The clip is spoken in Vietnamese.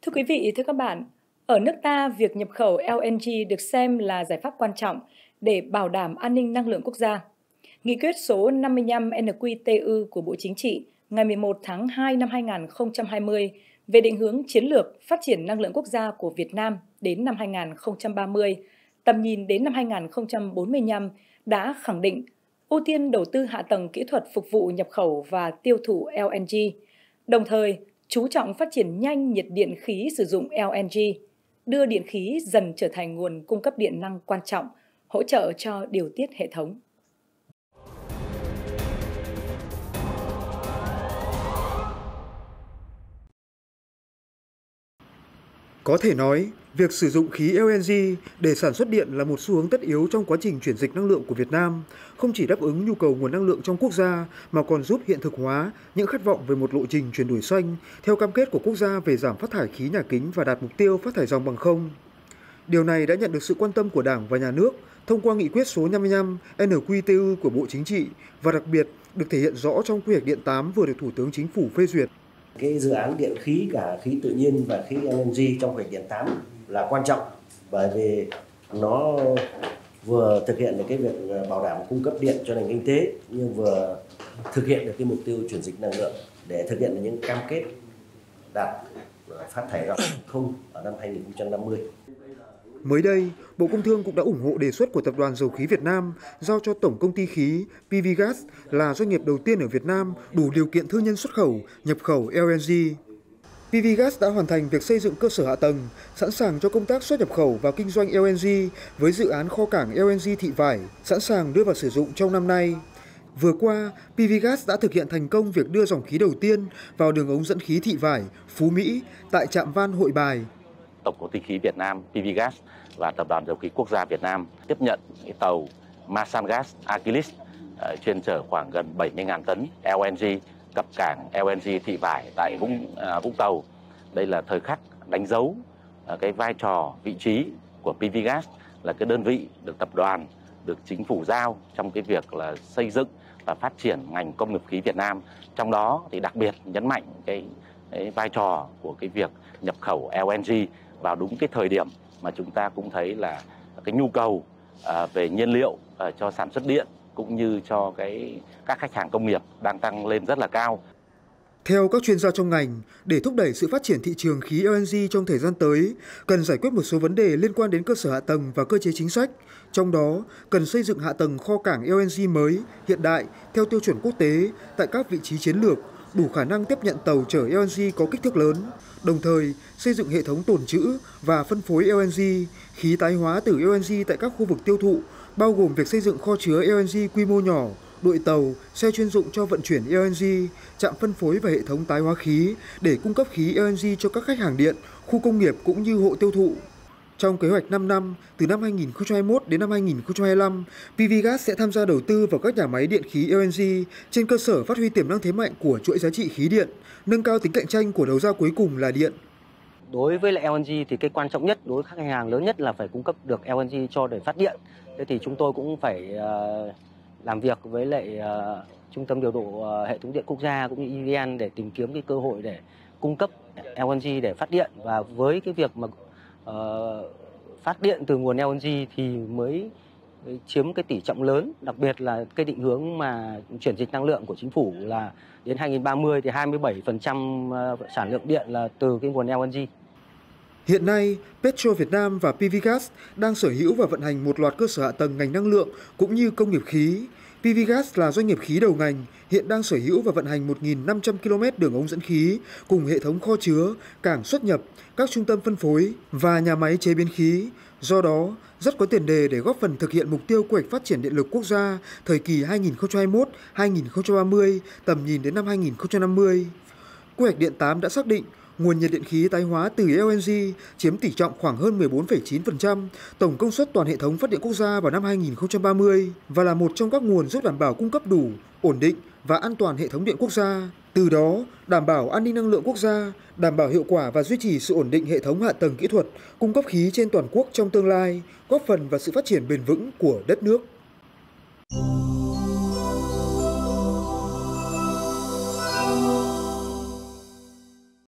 Thưa quý vị, thưa các bạn, ở nước ta, việc nhập khẩu LNG được xem là giải pháp quan trọng để bảo đảm an ninh năng lượng quốc gia. Nghị quyết số 55 NQTU của Bộ Chính trị ngày 11 tháng 2 năm 2020 về định hướng chiến lược phát triển năng lượng quốc gia của Việt Nam đến năm 2030, tầm nhìn đến năm 2045 đã khẳng định ưu tiên đầu tư hạ tầng kỹ thuật phục vụ nhập khẩu và tiêu thụ LNG, đồng thời chú trọng phát triển nhanh nhiệt điện khí sử dụng LNG, đưa điện khí dần trở thành nguồn cung cấp điện năng quan trọng, hỗ trợ cho điều tiết hệ thống. Có thể nói, việc sử dụng khí LNG để sản xuất điện là một xu hướng tất yếu trong quá trình chuyển dịch năng lượng của Việt Nam, không chỉ đáp ứng nhu cầu nguồn năng lượng trong quốc gia mà còn giúp hiện thực hóa những khát vọng về một lộ trình chuyển đổi xanh theo cam kết của quốc gia về giảm phát thải khí nhà kính và đạt mục tiêu phát thải ròng bằng không. Điều này đã nhận được sự quan tâm của Đảng và Nhà nước thông qua nghị quyết số 55 NQTU của Bộ Chính trị và đặc biệt được thể hiện rõ trong Quy hoạch Điện 8 vừa được Thủ tướng Chính phủ phê duyệt. Cái dự án điện khí, cả khí tự nhiên và khí LNG trong Quy hoạch Điện 8 là quan trọng bởi vì nó vừa thực hiện được cái việc bảo đảm cung cấp điện cho nền kinh tế nhưng vừa thực hiện được cái mục tiêu chuyển dịch năng lượng để thực hiện được những cam kết đạt phát thải ròng không ở năm 2050. Mới đây, Bộ Công Thương cũng đã ủng hộ đề xuất của Tập đoàn Dầu khí Việt Nam giao cho Tổng công ty khí PVgas là doanh nghiệp đầu tiên ở Việt Nam đủ điều kiện thương nhân xuất khẩu, nhập khẩu LNG. PVgas đã hoàn thành việc xây dựng cơ sở hạ tầng, sẵn sàng cho công tác xuất nhập khẩu và kinh doanh LNG với dự án kho cảng LNG Thị Vải, sẵn sàng đưa vào sử dụng trong năm nay. Vừa qua, PVgas đã thực hiện thành công việc đưa dòng khí đầu tiên vào đường ống dẫn khí Thị Vải, Phú Mỹ tại trạm Van Hội Bài. Tổng công ty khí Việt Nam PVgas và Tập đoàn Dầu khí Quốc gia Việt Nam tiếp nhận cái tàu Masangas Achilles chuyên chở khoảng gần 70.000 tấn LNG cập cảng LNG Thị Vải tại Vũng Tàu. Đây là thời khắc đánh dấu cái vai trò, vị trí của PVgas là cái đơn vị được tập đoàn, được chính phủ giao trong cái việc là xây dựng và phát triển ngành công nghiệp khí Việt Nam. Trong đó thì đặc biệt nhấn mạnh cái vai trò của cái việc nhập khẩu LNG vào đúng cái thời điểm mà chúng ta cũng thấy là cái nhu cầu về nhiên liệu cho sản xuất điện cũng như cho các khách hàng công nghiệp đang tăng lên rất là cao. Theo các chuyên gia trong ngành, để thúc đẩy sự phát triển thị trường khí LNG trong thời gian tới, cần giải quyết một số vấn đề liên quan đến cơ sở hạ tầng và cơ chế chính sách. Trong đó, cần xây dựng hạ tầng kho cảng LNG mới, hiện đại, theo tiêu chuẩn quốc tế tại các vị trí chiến lược, đủ khả năng tiếp nhận tàu chở LNG có kích thước lớn. Đồng thời, xây dựng hệ thống tồn trữ và phân phối LNG, khí tái hóa từ LNG tại các khu vực tiêu thụ, bao gồm việc xây dựng kho chứa LNG quy mô nhỏ, đội tàu, xe chuyên dụng cho vận chuyển LNG, trạm phân phối và hệ thống tái hóa khí để cung cấp khí LNG cho các khách hàng điện, khu công nghiệp cũng như hộ tiêu thụ. Trong kế hoạch 5 năm, từ năm 2021 đến năm 2025, PVgas sẽ tham gia đầu tư vào các nhà máy điện khí LNG trên cơ sở phát huy tiềm năng thế mạnh của chuỗi giá trị khí điện, nâng cao tính cạnh tranh của đầu ra cuối cùng là điện. Đối với lại LNG thì cái quan trọng nhất đối với các khách hàng lớn nhất là phải cung cấp được LNG cho để phát điện. Thế thì chúng tôi cũng phải làm việc với lại Trung tâm điều độ hệ thống điện quốc gia cũng như EVN để tìm kiếm cái cơ hội để cung cấp LNG để phát điện, và với cái việc mà phát điện từ nguồn LNG thì mới chiếm cái tỷ trọng lớn, đặc biệt là cái định hướng mà chuyển dịch năng lượng của chính phủ là đến 2030 thì 27% sản lượng điện là từ cái nguồn LNG. Hiện nay, Petro Việt Nam và PVgas đang sở hữu và vận hành một loạt cơ sở hạ tầng ngành năng lượng cũng như công nghiệp khí. PVgas là doanh nghiệp khí đầu ngành, hiện đang sở hữu và vận hành 1.500 km đường ống dẫn khí cùng hệ thống kho chứa, cảng xuất nhập, các trung tâm phân phối và nhà máy chế biến khí. Do đó, rất có tiền đề để góp phần thực hiện mục tiêu quy hoạch phát triển điện lực quốc gia thời kỳ 2021-2030, tầm nhìn đến năm 2050. Quy hoạch Điện 8 đã xác định nguồn nhiệt điện khí tái hóa từ LNG chiếm tỷ trọng khoảng hơn 14,9% tổng công suất toàn hệ thống phát điện quốc gia vào năm 2030 và là một trong các nguồn giúp đảm bảo cung cấp đủ, ổn định và an toàn hệ thống điện quốc gia. Từ đó, đảm bảo an ninh năng lượng quốc gia, đảm bảo hiệu quả và duy trì sự ổn định hệ thống hạ tầng kỹ thuật, cung cấp khí trên toàn quốc trong tương lai, góp phần vào sự phát triển bền vững của đất nước.